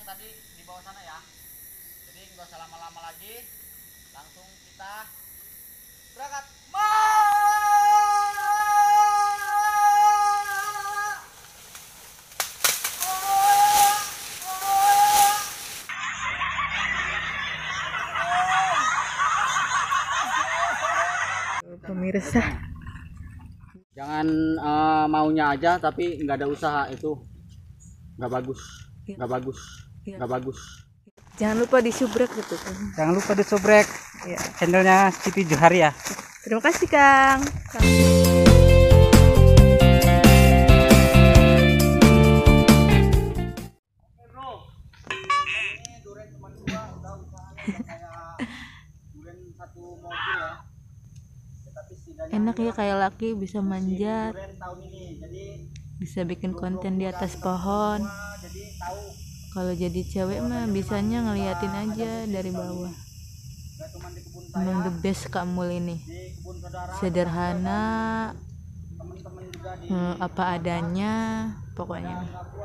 tadi di bawah sana ya. Jadi nggak usah lama-lama lagi, langsung kita berangkat. Pemirsa, Jangan maunya aja tapi nggak ada usaha, itu nggak bagus, nggak bagus, nggak bagus. jangan lupa disubrek gitu kan. Jangan lupa di subrek Ya. channelnya Siti Johari ya. Terima kasih Kang. Enak ya kayak laki bisa manjat, bisa bikin konten di atas pohon. Kalau jadi cewek mah bisanya ngeliatin aja dari bawah. Emang the best Kak Mul ini, sederhana, apa adanya, pokoknya.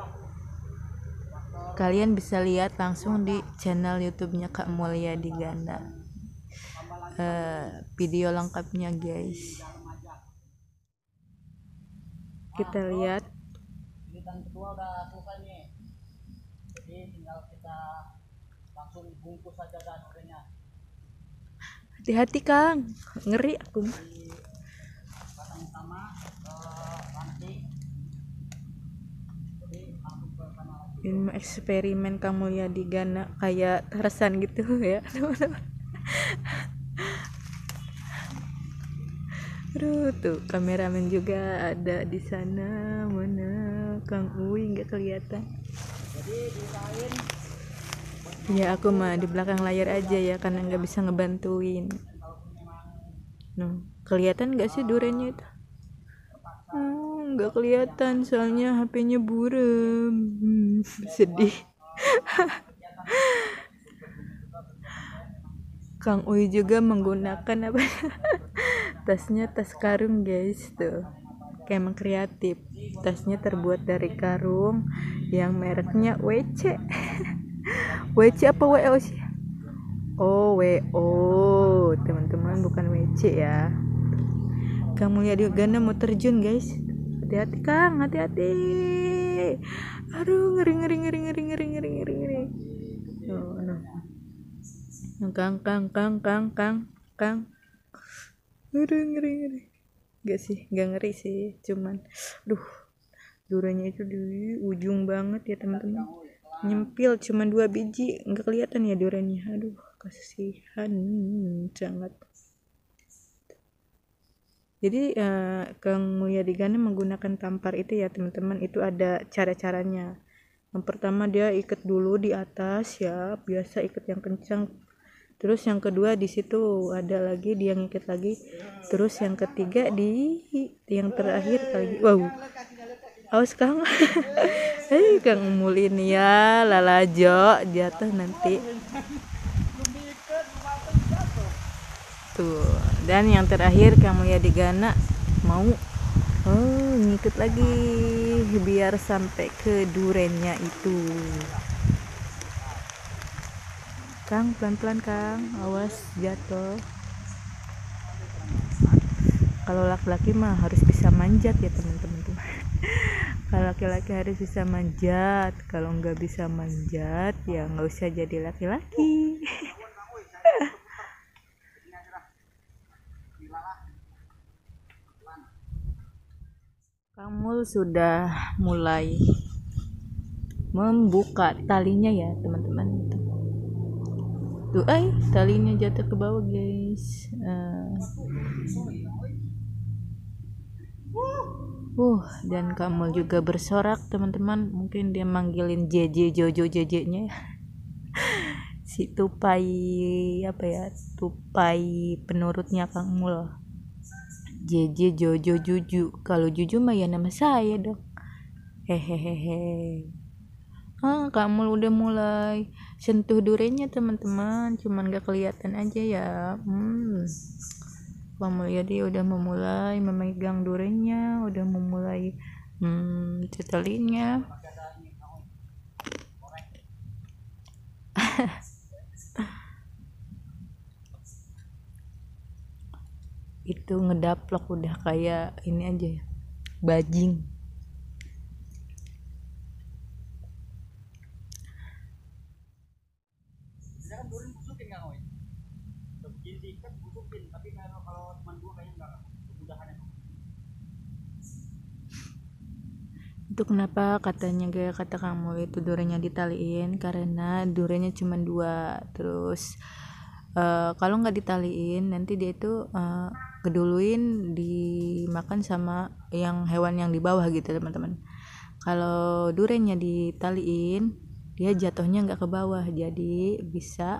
Kalian bisa lihat langsung di channel YouTube-nya Kak Mulyadi Ganda. Video lengkapnya guys. Kita lihat. Giliran kedua udah selesai nih. Jadi tinggal kita langsung bungkus saja dan orangnya. Hati-hati Kang, ngeri aku. Batang utama ranting. Jadi langsung ke sana lagi. Ini eksperimen Kak Mulyadi Ganda kayak Tarzan gitu ya teman-teman. Aduh, tuh kameramen juga ada di sana. Mana Kang Uwi nggak kelihatan. Jadi diusahain Ya aku mah di belakang layar aja ya karena nggak bisa ngebantuin. Nah, kelihatan nggak sih durennya itu? Nggak kelihatan soalnya HP-nya buram. Sedih. Kang Uwi juga menggunakan apa? Tasnya tas karung guys tuh. Kayak emang kreatif. Tasnya terbuat dari karung yang mereknya WC. WC apa WO sih? Oh, WO. Teman-teman bukan WC ya. Kang Mulyadi Ganda mau terjun guys. Hati-hati Kang, hati-hati. Aduh, ngeri. Oh, no. Kang. Aduh, ngeri. Gak sih, gak ngeri sih, cuman duranya itu di ujung banget ya teman-teman. Nyempil cuma 2 biji, nggak kelihatan ya duranya. Aduh, kasihan sangat. Jadi Kang Mulyadi Ganda menggunakan tampar itu ya teman-teman, itu ada cara-caranya. Yang pertama dia ikat dulu di atas ya, biasa ikat yang kencang. Terus yang kedua di situ ada lagi dia ngikat lagi. Terus yang ketiga di yang terakhir kali. Wow. Awas Kang. Kang Mul ini ya lalajo jatuh nanti. Tuh. Dan yang terakhir Kang Mulyadi Ganda mau ngikut lagi biar sampai ke durennya itu. Kang, pelan-pelan Kang, awas jatuh. Kalau laki-laki mah harus bisa manjat ya teman-teman. Kalau laki-laki harus bisa manjat, kalau nggak bisa manjat ya nggak usah jadi laki-laki. Kang Mul sudah mulai membuka talinya ya teman-teman. Tuh, talinya jatuh ke bawah guys. Dan Kang Mul juga bersorak teman-teman. Mungkin dia manggilin JJ Jojo JJ-nya. Si tupai apa ya? Tupai penurutnya Kang Mul. JJ Jojo Juju. Kalau Juju mah ya nama saya dong. Hehehe. Kang Mul udah mulai sentuh durenya teman-teman, cuman gak kelihatan aja ya. Kang Mulyadi udah memulai memegang durenya, udah memulai cetelinnya. Itu ngedaplok udah kayak ini aja ya, bajing. Saya kan durian busukin nggak Oi? Begini diikat busukin, tapi kalau cuma dua kayaknya nggak kemudahan emang. Itu kenapa katanya gaya kata kamu itu duriannya ditaliin, karena duriannya cuma dua. Terus kalau nggak ditaliin nanti dia itu keduluin dimakan sama yang hewan yang di bawah gitu teman-teman. Kalau duriannya ditaliin dia jatuhnya nggak ke bawah, jadi bisa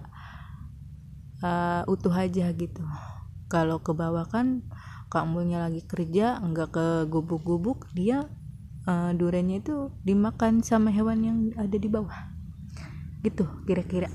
utuh aja gitu. Kalau ke bawah kan kamunya lagi kerja nggak ke gubuk-gubuk, dia duriannya itu dimakan sama hewan yang ada di bawah gitu kira-kira.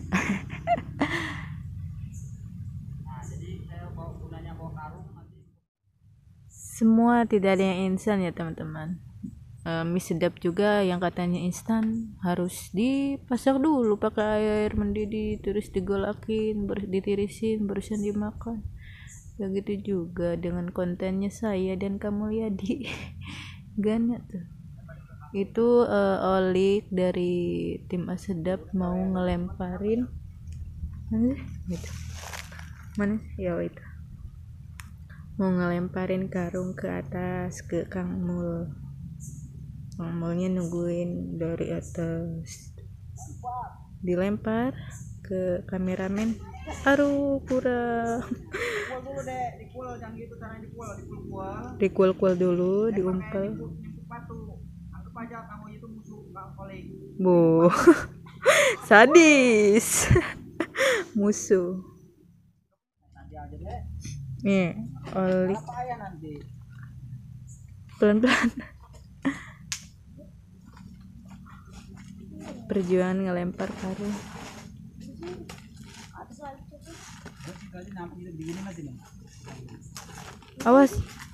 Nah, jadi saya bawa gunanya bawa karung nanti. Semua tidak ada yang instan ya teman-teman. Mie sedap juga yang katanya instan harus dipasak dulu pakai air mendidih, terus digolakin, ditirisin, barusan dimakan. Begitu juga dengan kontennya saya dan kamu lihat di Gana tuh. Itu Olik dari tim Asedap mau ngelemparin gitu. Mana ya itu mau ngelemparin karung ke atas ke Kang Mul. Kang Mulnya nungguin dari atas, dilempar ke kameramen. Aduh kurang. Dikual dulu deh, dikual jangan gitu caranya dikual. Dikual-kual dulu, diumpel. Nyempuk batu. Anggap aja kamu itu musuh nggak paling. Bu. Sadis. Musuh. Nanti aja deh. Nih, Olik Apa ya nanti? pelan-pelan. Perjuangan ngelempar karung. Awas.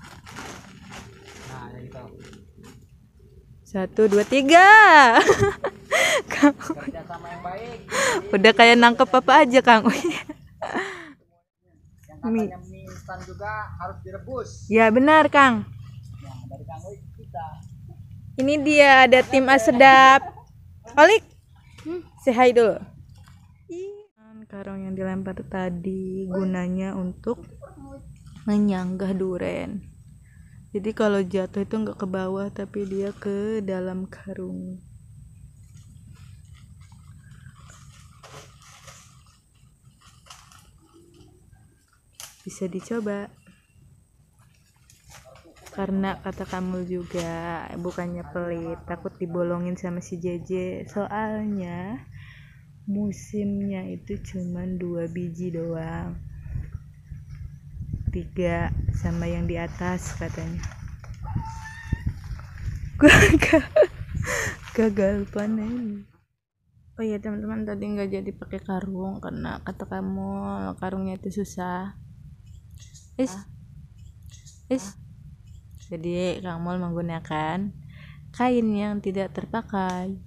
Nah, jadi kalau 1, 2, 3. kerja sama yang baik. Udah kayak nangkep apa aja Kang. Yang katanya mie instan juga harus direbus. Ya benar Kang. Nah, dari Kang Oi kita. Ini dia ada tim Asedap. Olik. Say hi dulu. Karung yang dilempar tadi gunanya untuk menyanggah duren. Jadi kalau jatuh itu nggak ke bawah tapi dia ke dalam karung. Bisa dicoba. Karena kata kamu juga bukannya pelit, takut dibolongin sama si JJ. Soalnya musimnya itu cuman 2 biji doang, 3 sama yang di atas katanya. Gagal panen. Oh iya teman-teman, tadi nggak jadi pakai karung karena kata kamu karungnya itu susah. Jadi Kang Mul menggunakan kain yang tidak terpakai.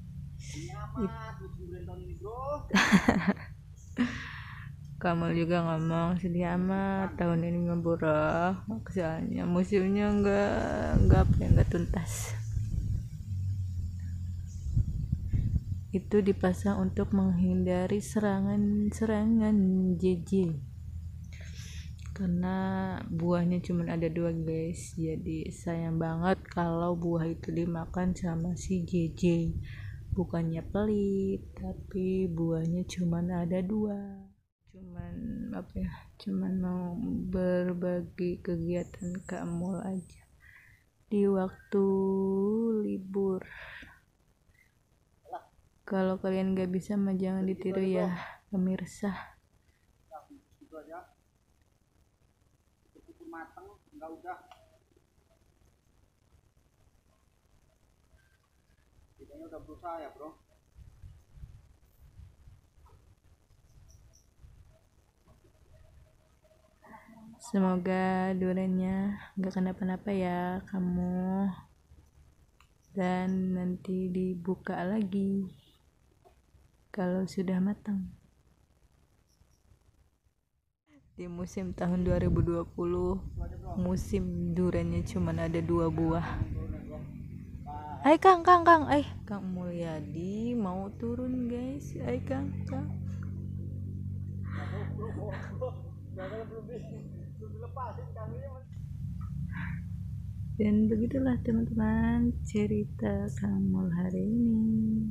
Kamu juga ngomong sedih amat tahun ini ngeburah, soalnya musimnya nggak tuntas. Itu dipasang untuk menghindari serangan JJ. Karena buahnya cuma ada 2 guys, jadi sayang banget kalau buah itu dimakan sama si JJ. Bukannya pelit, tapi buahnya cuma ada 2. Cuman mau berbagi kegiatan kamu aja di waktu libur. Kalau kalian gak bisa mah jangan ditiru ya pemirsa. Matang enggak udah. Kitanya udah berusaha ya, Bro. Semoga duriannya gak kenapa-napa ya kamu, dan nanti dibuka lagi kalau sudah matang. Di musim tahun 2020 musim duriannya cuma ada 2 buah. Hai Kang, Kang Mulyadi mau turun guys. Hai Kang. Dan begitulah teman-teman cerita Kang Mul hari ini.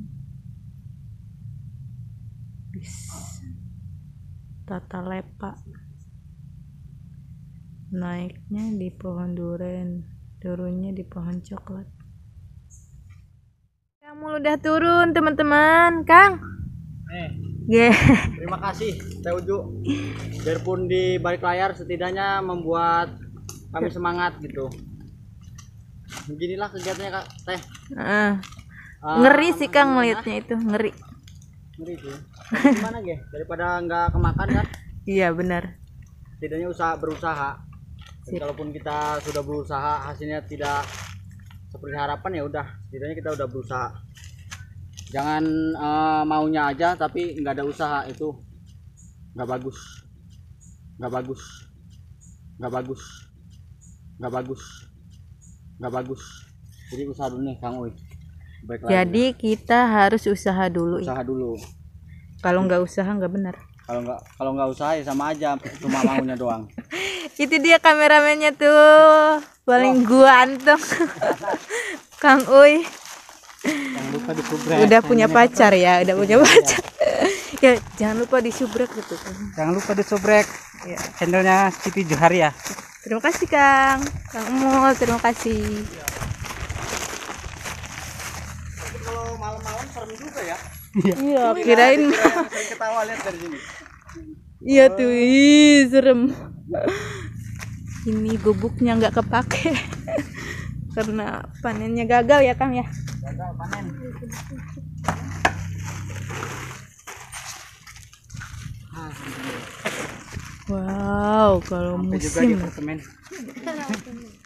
Tata lepa naiknya di pohon duren, turunnya di pohon coklat. Kang Mul udah turun teman-teman. Kang Terima kasih Teh Uju. Biarpun di balik layar setidaknya membuat kami semangat gitu. Beginilah kegiatannya Kak Teh. Ngeri sih Kang melihatnya itu, ngeri sih. Gimana ge? Daripada nggak kemakan kan? Iya benar. Setidaknya berusaha. Dan kalaupun kita sudah berusaha hasilnya tidak seperti harapan, ya udah, setidaknya kita udah berusaha. Jangan maunya aja tapi nggak ada usaha, itu nggak bagus. Jadi usaha dulu nih Kang Uy. Jadi kita harus usaha dulu. Kalau nggak usaha nggak benar. Kalau nggak usaha ya sama aja, cuma maunya doang. Itu dia kameramennya tuh paling ganteng. Kang Uy Jangan lupa di subrek. udah punya pacar ya, ya jangan lupa di subrek gitu. Jangan lupa di subrek. Ya. Channelnya Siti Johariah. Terima kasih Kang Mul, terima kasih. Kalau malam-malam serem juga ya. Iya, kirain Saya ketawa lihat dari sini. iya tuh, serem. Ini gubuknya nggak kepake karena panennya gagal ya Kang ya. Gagal panen. Wow, kalau Sampai juga di musim apartemen.